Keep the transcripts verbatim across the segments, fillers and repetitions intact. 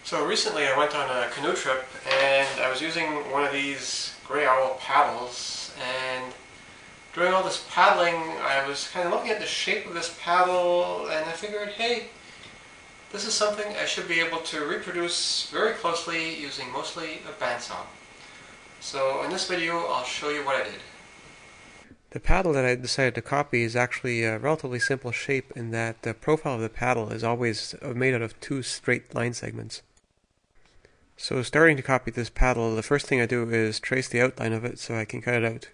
So recently I went on a canoe trip and I was using one of these gray owl paddles, and during all this paddling I was kind of looking at the shape of this paddle and I figured, hey, this is something I should be able to reproduce very closely using mostly a bandsaw. So in this video I'll show you what I did. The paddle that I decided to copy is actually a relatively simple shape in that the profile of the paddle is always made out of two straight line segments. So starting to copy this paddle, the first thing I do is trace the outline of it so I can cut it out.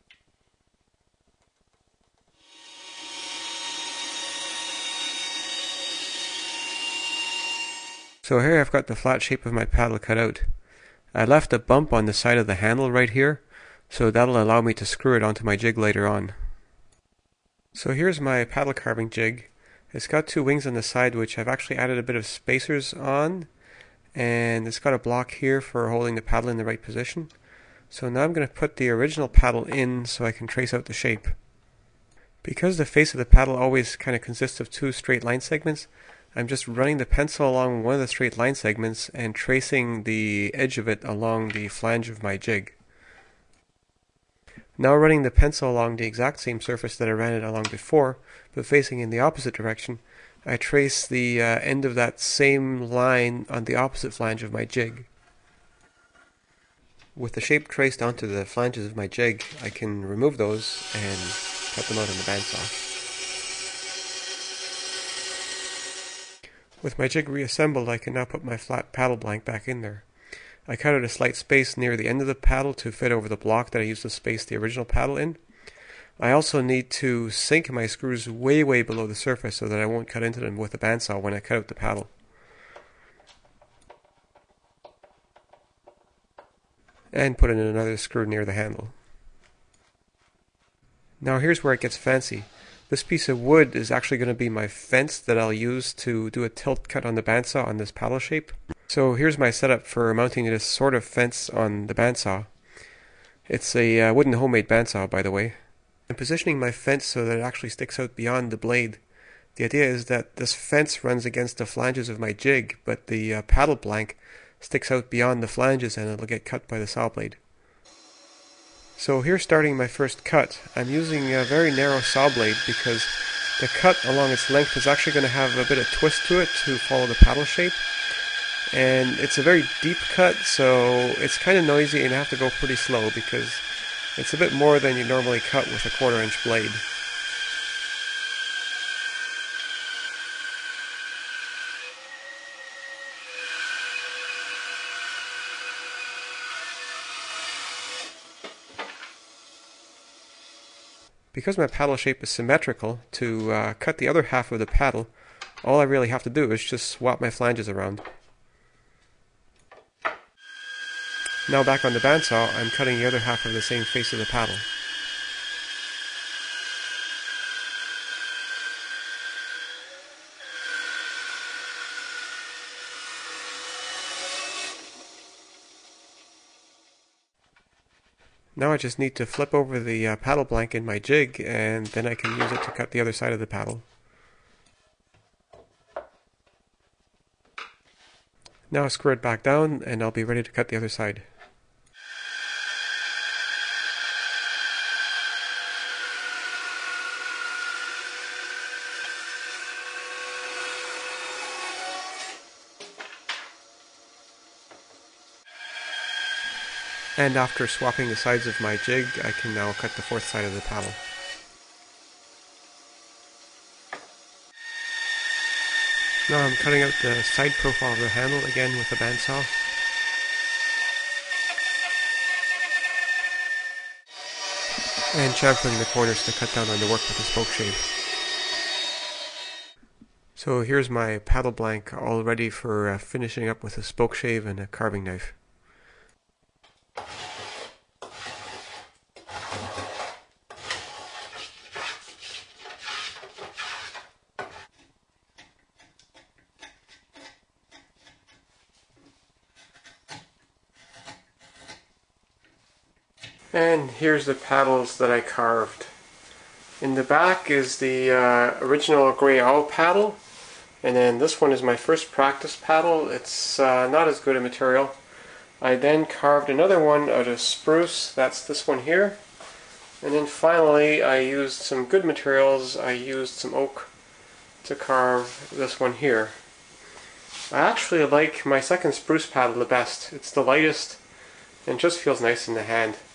So here I've got the flat shape of my paddle cut out. I left a bump on the side of the handle right here, so that'll allow me to screw it onto my jig later on. So here's my paddle carving jig. It's got two wings on the side which I've actually added a bit of spacers on, and it's got a block here for holding the paddle in the right position. So now I'm going to put the original paddle in so I can trace out the shape. Because the face of the paddle always kind of consists of two straight line segments, I'm just running the pencil along one of the straight line segments and tracing the edge of it along the flange of my jig. Now running the pencil along the exact same surface that I ran it along before, but facing in the opposite direction, I trace the uh, end of that same line on the opposite flange of my jig. With the shape traced onto the flanges of my jig, I can remove those and cut them out on the bandsaw. With my jig reassembled, I can now put my flat paddle blank back in there. I cut out a slight space near the end of the paddle to fit over the block that I used to space the original paddle in. I also need to sink my screws way way below the surface so that I won't cut into them with the bandsaw when I cut out the paddle. And put in another screw near the handle. Now here's where it gets fancy. This piece of wood is actually going to be my fence that I'll use to do a tilt cut on the bandsaw on this paddle shape. So here's my setup for mounting this sort of fence on the bandsaw. It's a uh, wooden homemade bandsaw, by the way. I'm positioning my fence so that it actually sticks out beyond the blade. The idea is that this fence runs against the flanges of my jig, but the uh, paddle blank sticks out beyond the flanges and it'll get cut by the saw blade. So here, starting my first cut, I'm using a very narrow saw blade because the cut along its length is actually going to have a bit of twist to it to follow the paddle shape. And it's a very deep cut, so it's kind of noisy and I have to go pretty slow because it's a bit more than you normally cut with a quarter inch blade. Because my paddle shape is symmetrical, to uh, cut the other half of the paddle, all I really have to do is just swap my flanges around. Now back on the bandsaw, I'm cutting the other half of the same face of the paddle. Now I just need to flip over the uh, paddle blank in my jig, and then I can use it to cut the other side of the paddle. Now I'll screw it back down and I'll be ready to cut the other side. And after swapping the sides of my jig, I can now cut the fourth side of the paddle. Now I'm cutting out the side profile of the handle again with a bandsaw. And chamfering the corners to cut down on the work with a spoke shave. So here's my paddle blank all ready for uh, finishing up with a spoke shave and a carving knife. And here's the paddles that I carved. In the back is the uh, original gray owl paddle, And then this one is my first practice paddle. It's uh, not as good a material. I then carved another one out of spruce. That's this one here. And then finally I used some good materials. I used some oak to carve this one here. I actually like my second spruce paddle the best. It's the lightest and just feels nice in the hand.